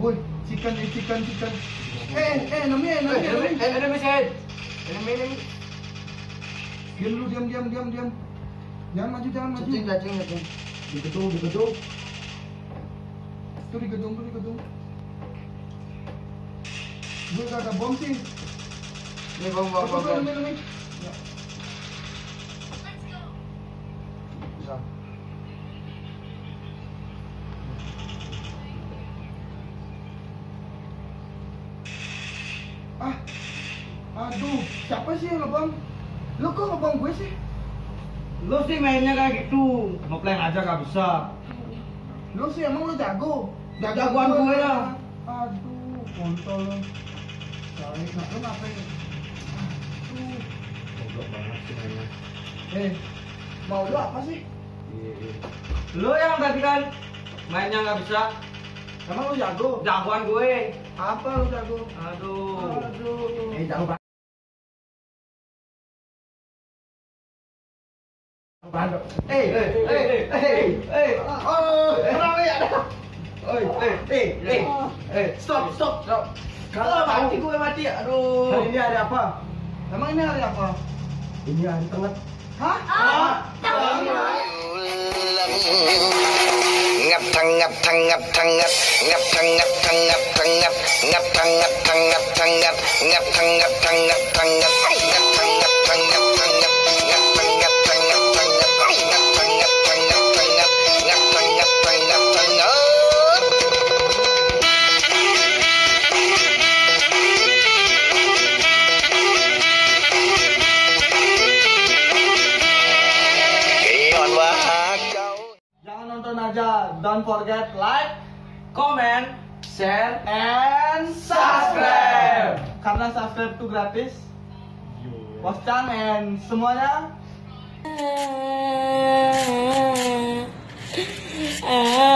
Boy, chicken. Enemy. Enemy side. Enemy. Diam dulu, diam. Jangan maju. Cacing. Di gedung. Tuh di gedung. Gue gak ada bom sih. Ini bom. Enemy. Bisa. Aduh, siapa sih yang ngebom? Lu kok ngebom gue sih? Lu sih mainnya kayak gitu. Ngeplank aja gak bisa. Lu sih emang lu jago? Jagoan gue lah. Aduh, kontol lu. Baik, lu ngapain? Aduh. Goblok banget sih mainnya. Mau lu apa sih? Iya. Lu yang tadi kan mainnya nggak bisa. Emang lu jago? Jagoan gue. Apa lu jago? Aduh. Jago banget. Kenapa ya? Stop. Kalau mati. Aduh. Hari ini hari apa? Emang ini hari apa? Ini hari tengah. Hah? Jangan nonton aja. Don't forget like, comment, share, and subscribe. Karena subscribe itu gratis. Postan and semuanya.